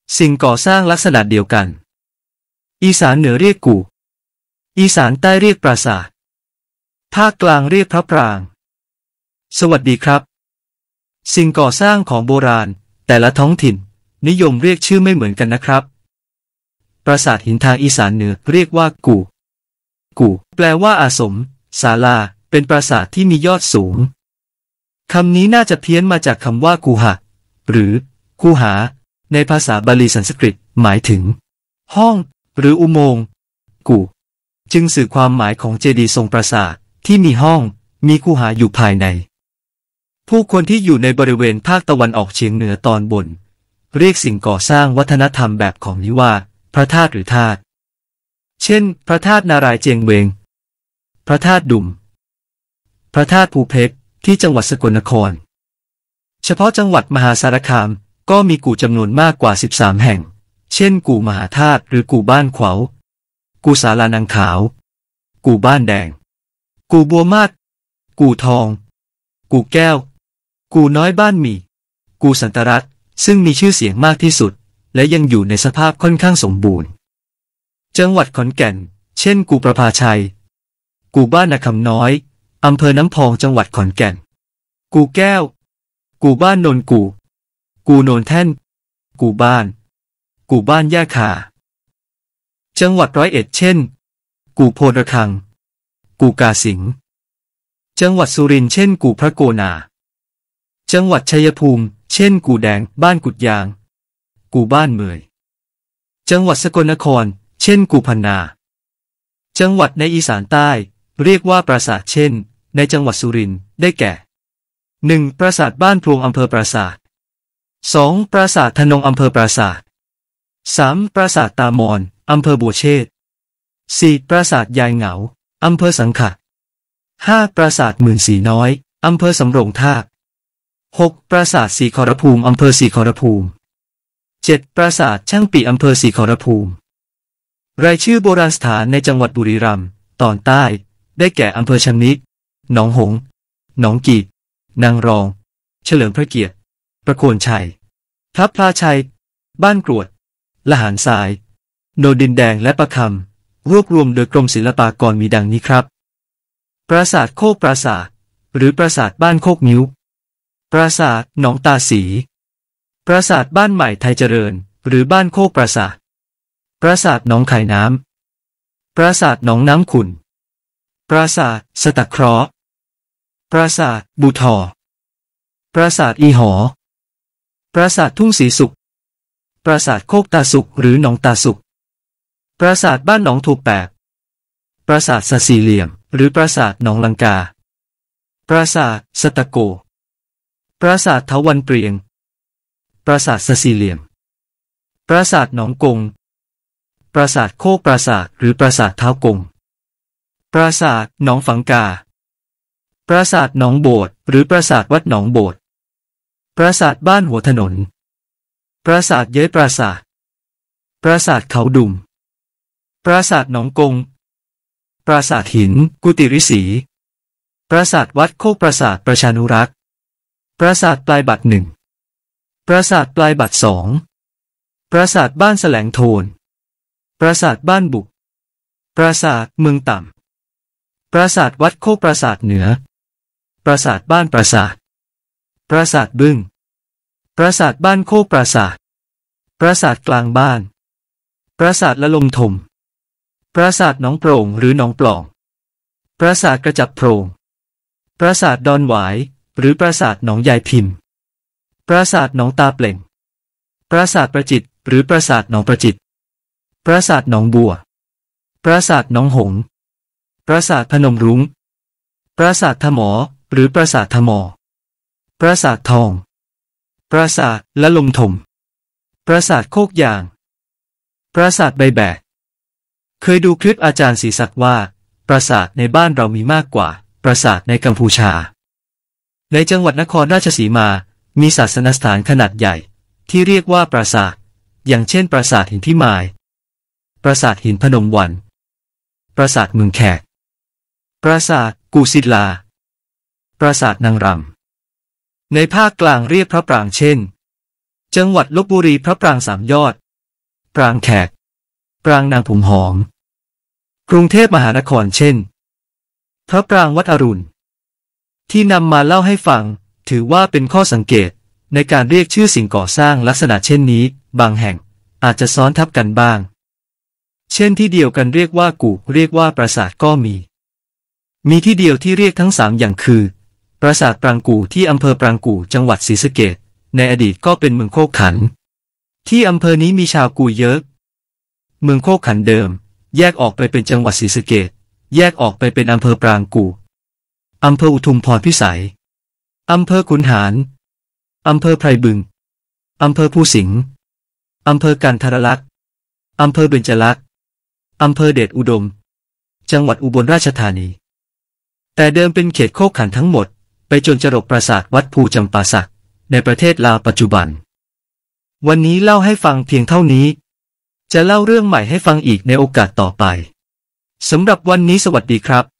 สิ่งก่อสร้างลักษณะเดียวกันอีสานเหนือเรียกกู่อีสานใต้เรียกปราสาทภาคกลางเรียกพระปรางสวัสดีครับสิ่งก่อสร้างของโบราณแต่ละท้องถิ่นนิยมเรียกชื่อไม่เหมือนกันนะครับปราสาทหินทางอีสานเหนือเรียกว่ากู่แปลว่าอาสมศาลาเป็นปราสาทที่มียอดสูงคำนี้น่าจะเพี้ยนมาจากคำว่ากูหะหรือคูหาในภาษาบาลีสันสกฤตหมายถึงห้องหรืออุโมงค์กู่จึงสื่อความหมายของเจดีย์ทรงปราสาทที่มีห้องมีคูหาอยู่ภายในผู้คนที่อยู่ในบริเวณภาคตะวันออกเฉียงเหนือตอนบนเรียกสิ่งก่อสร้างวัฒนธรรมแบบของนี้ว่าพระธาตุหรือธาตุเช่นพระธาตุนารายเจียงเวงพระธาตุดุมพระธาตุภูเพกที่จังหวัดสกลนครเฉพาะจังหวัดมหาสารคามก็มีกู่จำนวนมากกว่า13แห่งเช่นกู่มหาธาตุหรือกู่บ้านขวาวกู่ศาลานางขาวกู่บ้านแดงกู่บัวมาศกู่ทองกู่แก้วกู่น้อยบ้านหมี่กู่สันตรัตน์ซึ่งมีชื่อเสียงมากที่สุดและยังอยู่ในสภาพค่อนข้างสมบูรณ์จังหวัดขอนแก่นเช่นกู่ประภาชัยกู่บ้านนาคำน้อยอำเภอน้ำพองจังหวัดขอนแก่นกู่แก้วกู่บ้านโนนกู่กู่โนนแท่นกู่บ้านย่าคาจังหวัดร้อยเอ็ดเช่นกู่โพนระฆังกู่กาสิงห์จังหวัดสุรินทร์เช่นกู่พระโกนาจังหวัดชัยภูมิเช่นกู่แดงบ้านกุดยางกู่บ้านเมยจังหวัดสกลนครเช่นกู่พันนาจังหวัดในอีสานใต้เรียกว่าปราสาทเช่นในจังหวัดสุรินทร์ได้แก่ 1. ปราสาทบ้านพลวงอำเภอปราสาท 2. ปราสาทธนงอำเภอปราสาท 3. ปราสาทตามอนอำเภอบัวเชษฐ์ 4. ปราสาทยายเหงาอำเภอสังขะ 5. ปราสาทหมื่นสีน้อยอำเภอสำโรงทาบ 6. ปราสาทศรีขอรภูมิอำเภอศรีขอรภูมิ 7. ปราสาทช่างปีอำเภอศรีขอรภูมิรายชื่อโบราณสถานในจังหวัดบุรีรัมย์ตอนใต้ได้แก่อำเภอชำนิหนองหงส์หนองกีดนางรองเฉลิมพระเกียรติประโคนชัยพระพลาชัยบ้านกรวดละหารทรายโนนดินแดงและประคำรวบรวมโดยกรมศิลปากรมีดังนี้ครับปราสาทโคกปราสาทหรือปราสาทบ้านโคกนิ้วปราสาทหนองตาสีปราสาทบ้านใหม่ไทยเจริญหรือบ้านโคกปราสาทปราสาทหนองไข่น้ำปราสาทหนองน้ำขุ่นปราสาทสตะเคราะห์ปราสาทบูทอปราสาทอีหอปราสาททุ่งศรีสุขปราสาทโคกตาสุขหรือหนองตาสุขปราสาทบ้านหนองถูกแปบปราสาทสะสี่เหลี่ยมหรือปราสาทหนองลังกาปราสาทสตะโกปราสาทเถาวัลย์เปรียงปราสาทสะสี่เหลี่ยมปราสาทหนองกงปราสาทโคกปราสาทหรือปราสาทเท้ากงปราสาทหนองฝังกาปราสาทหนองโบสถ์หรือปราสาทวัดหนองโบสถ์ปราสาทบ้านหัวถนนปราสาทเย้ยปราสาทปราสาทเขาดุมปราสาทหนองกงปราสาทหินกุฏิฤๅษีปราสาทวัดโคกปราสาทประชานุรักษ์ปราสาทปลายบัตร1ปราสาทปลายบัตร2ปราสาทบ้านแสลงโทนปราสาทบ้านบุกปราสาทเมืองต่ำปราสาทวัดโคกปราสาทเหนือปราสาทบ้านปราสาทปราสาทบึ้งปราสาทบ้านโคกปราสาทปราสาทกลางบ้านปราสาทละลมถมปราสาทหนองโปร่งหรือหนองปล่องปราสาทกระจับโพรงปราสาทดอนหวายหรือปราสาทหนองยายพิมพ์ปราสาทหนองตาเปล่งปราสาทประจิตรหรือปราสาทหนองประจิตรปราสาทหนองบัวปราสาทหนองหงส์ปราสาทพนมรุ้งปราสาททมอหรือปราสาททมอปราสาททองปราสาทละลมถมปราสาทโคกยางปราสาทใบแบกเคยดูคลิปอาจารย์ศรีศักดิ์ว่าปราสาทในบ้านเรามีมากกว่าปราสาทในกัมพูชาในจังหวัดนครราชสีมามีศาสนสถานขนาดใหญ่ที่เรียกว่าปราสาทอย่างเช่นปราสาทหินพิมายปราสาทหินพนมวันปราสาทเมืองแขกปราสาทกูศิลาปราสาทนางรำในภาคกลางเรียกพระปรางเช่นจังหวัดลพบุรีพระปรางสามยอด ปรางแขก ปรางนางผงหอม กรุงเทพมหานครเช่น พระปรางวัดอรุณ ที่นำมาเล่าให้ฟังถือว่าเป็นข้อสังเกตในการเรียกชื่อสิ่งก่อสร้างลักษณะเช่นนี้บางแห่งอาจจะซ้อนทับกันบ้าง เช่นที่เดียวกันเรียกว่ากู่เรียกว่าปราสาทก็มีที่เดียวที่เรียกทั้งสามอย่างคือปราสาทปรางกู่ที่อำเภอปรางกู่จังหวัดศรีสะเกษในอดีตก็เป็นเมืองโคกขันที่อำเภอนี้มีชาวกู่เยอะเมืองโคกขันเดิมแยกออกไปเป็นจังหวัดศรีสะเกษแยกออกไปเป็นอำเภอปรางกู่อำเภออุทุมพรพิสัยอำเภอขุนหารอำเภอไพรบึงอำเภอภูสิงห์อำเภอกันทรลักษณ์อำเภอเบญจลักษณ์อำเภอเดชอุดมจังหวัดอุบลราชธานีแต่เดิมเป็นเขตโคกขันทั้งหมดไปจนจรดปราสาทวัดภูจำปาสักในประเทศลาวปัจจุบันวันนี้เล่าให้ฟังเพียงเท่านี้จะเล่าเรื่องใหม่ให้ฟังอีกในโอกาสต่อไปสำหรับวันนี้สวัสดีครับ